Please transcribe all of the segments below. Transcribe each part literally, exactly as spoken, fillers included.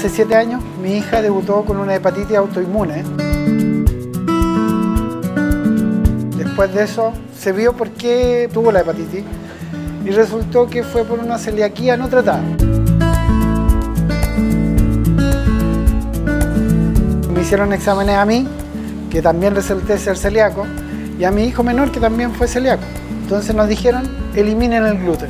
Hace siete años mi hija debutó con una hepatitis autoinmune. Después de eso se vio por qué tuvo la hepatitis y resultó que fue por una celiaquía no tratada. Me hicieron exámenes a mí, que también resulté ser celíaco, y a mi hijo menor, que también fue celíaco. Entonces nos dijeron, eliminen el gluten.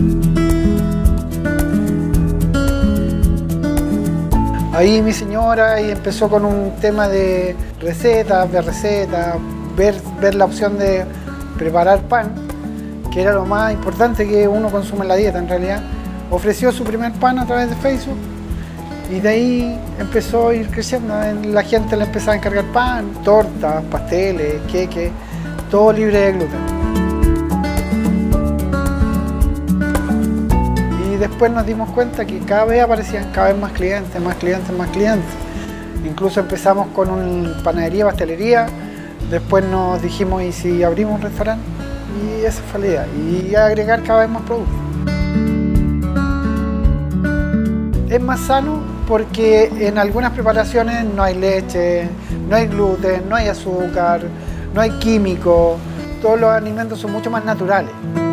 Ahí mi señora y empezó con un tema de recetas, ver recetas, ver, ver la opción de preparar pan, que era lo más importante que uno consume en la dieta en realidad. Ofreció su primer pan a través de Facebook y de ahí empezó a ir creciendo. La gente le empezaba a encargar pan, tortas, pasteles, queques, todo libre de gluten. Después nos dimos cuenta que cada vez aparecían cada vez más clientes, más clientes, más clientes. Incluso empezamos con una panadería, pastelería, después nos dijimos, ¿y si abrimos un restaurante? Y esa fue la idea, y agregar cada vez más productos. Es más sano porque en algunas preparaciones no hay leche, no hay gluten, no hay azúcar, no hay químicos, todos los alimentos son mucho más naturales.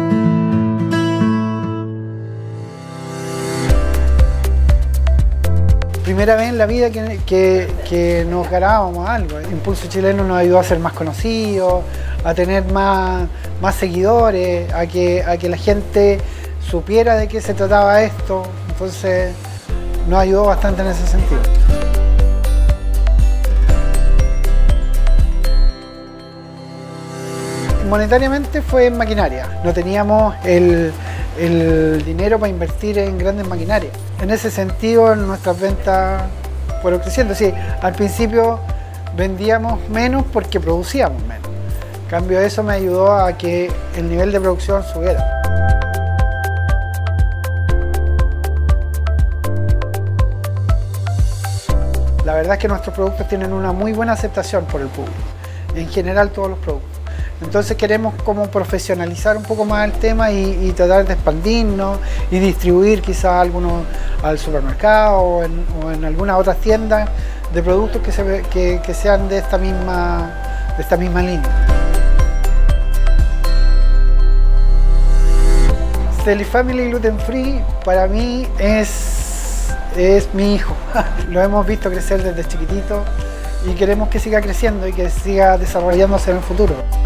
Primera vez en la vida que, que, que nos ganábamos algo. Impulso Chileno nos ayudó a ser más conocidos, a tener más, más seguidores, a que, a que la gente supiera de qué se trataba esto. Entonces nos ayudó bastante en ese sentido. Monetariamente fue en maquinaria. No teníamos el, el dinero para invertir en grandes maquinarias. En ese sentido, nuestras ventas fueron creciendo. Sí, al principio vendíamos menos porque producíamos menos. En cambio, eso me ayudó a que el nivel de producción subiera. La verdad es que nuestros productos tienen una muy buena aceptación por el público. En general, todos los productos. Entonces queremos como profesionalizar un poco más el tema y, y tratar de expandirnos y distribuir quizás algunos al supermercado o en, o en algunas otras tiendas de productos que, se, que, que sean de esta misma, de esta misma línea. Celifamily Gluten Free para mí es, es mi hijo. Lo hemos visto crecer desde chiquitito y queremos que siga creciendo y que siga desarrollándose en el futuro.